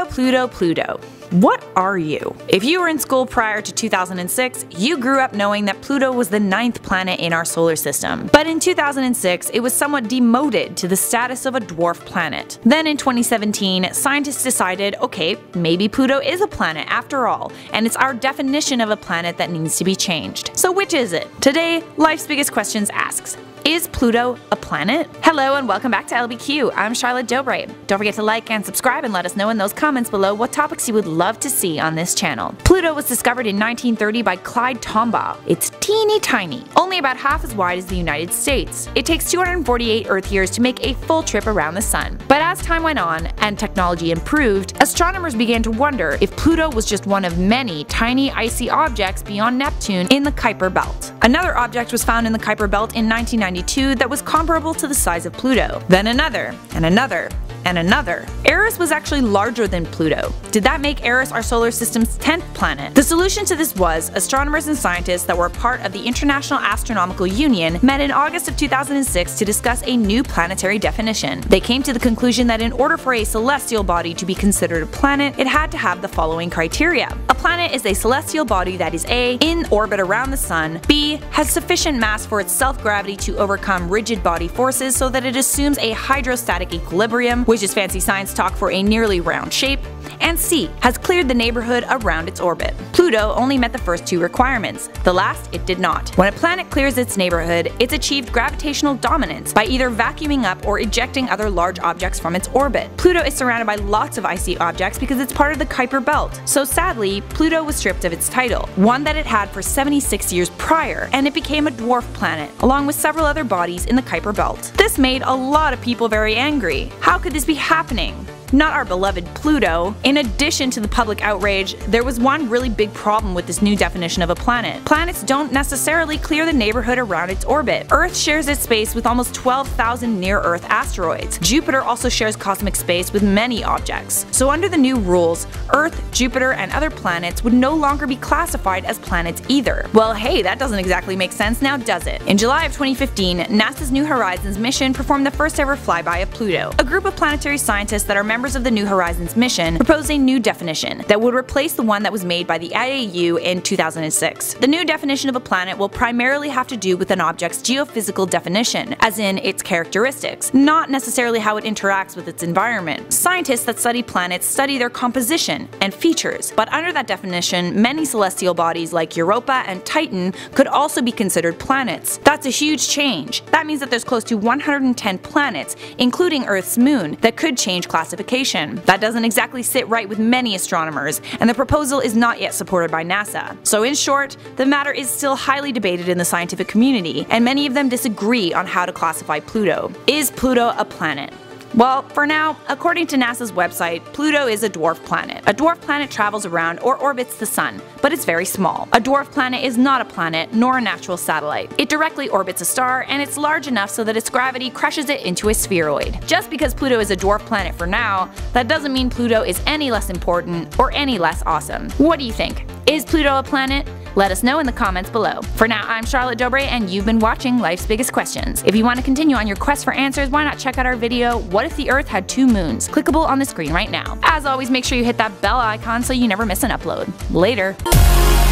Pluto. What are you? If you were in school prior to 2006, you grew up knowing that Pluto was the 9th planet in our solar system. But in 2006, it was somewhat demoted to the status of a dwarf planet. Then in 2017, scientists decided, okay, maybe Pluto is a planet after all, and it's our definition of a planet that needs to be changed. So which is it? Today, Life's Biggest Questions asks, is Pluto a planet? Hello and welcome back to LBQ. I'm Charlotte Dobre. Don't forget to like and subscribe and let us know in those comments below what topics you would love to see on this channel. Pluto was discovered in 1930 by Clyde Tombaugh. It's teeny tiny, only about half as wide as the United States. It takes 248 Earth years to make a full trip around the sun. But as time went on and technology improved, astronomers began to wonder if Pluto was just one of many tiny icy objects beyond Neptune in the Kuiper Belt. Another object was found in the Kuiper Belt in 1992 that was comparable to the size of Pluto. Then another, and another, and another. Eris was actually larger than Pluto. Did that make Eris our solar system's 10th planet? The solution to this was astronomers and scientists that were part of the International Astronomical Union met in August of 2006 to discuss a new planetary definition. They came to the conclusion that in order for a celestial body to be considered a planet, it had to have the following criteria. A planet is a celestial body that is A. in orbit around the sun, B. has sufficient mass for its self-gravity to overcome rigid body forces so that it assumes a hydrostatic equilibrium, which is fancy science talk for a nearly round shape, and C. has cleared the neighborhood around its orbit. Pluto only met the first two requirements. The last it did not. When a planet clears its neighborhood, it's achieved gravitational dominance by either vacuuming up or ejecting other large objects from its orbit. Pluto is surrounded by lots of icy objects because it's part of the Kuiper Belt. So sadly, Pluto was stripped of its title, one that it had for 76 years prior, and it became a dwarf planet, along with several other bodies in the Kuiper Belt. This made a lot of people very angry. How could this be happening? Not our beloved Pluto. In addition to the public outrage, there was one really big problem with this new definition of a planet. Planets don't necessarily clear the neighborhood around its orbit. Earth shares its space with almost 12,000 near-Earth asteroids. Jupiter also shares cosmic space with many objects. So under the new rules, Earth, Jupiter, and other planets would no longer be classified as planets either. Well, hey, that doesn't exactly make sense now, does it? In July of 2015, NASA's New Horizons mission performed the first ever flyby of Pluto. A group of planetary scientists that are members of the New Horizons mission proposed a new definition that would replace the one that was made by the IAU in 2006. The new definition of a planet will primarily have to do with an object's geophysical definition, as in its characteristics, not necessarily how it interacts with its environment. Scientists that study planets study their composition and features, but under that definition, many celestial bodies like Europa and Titan could also be considered planets. That's a huge change. That means that there's close to 110 planets, including Earth's moon, that could change classification. That doesn't exactly sit right with many astronomers, and the proposal is not yet supported by NASA. So in short, the matter is still highly debated in the scientific community, and many of them disagree on how to classify Pluto. Is Pluto a planet? Well, for now, according to NASA's website, Pluto is a dwarf planet. A dwarf planet travels around or orbits the sun, but it's very small. A dwarf planet is not a planet, nor a natural satellite. It directly orbits a star, and it's large enough so that its gravity crushes it into a spheroid. Just because Pluto is a dwarf planet for now, that doesn't mean Pluto is any less important or any less awesome. What do you think? Is Pluto a planet? Let us know in the comments below. For now, I'm Charlotte Dobre, and you've been watching Life's Biggest Questions. If you want to continue on your quest for answers, why not check out our video, What If the Earth Had 2 Moons? Clickable on the screen right now. As always, make sure you hit that bell icon so you never miss an upload. Later!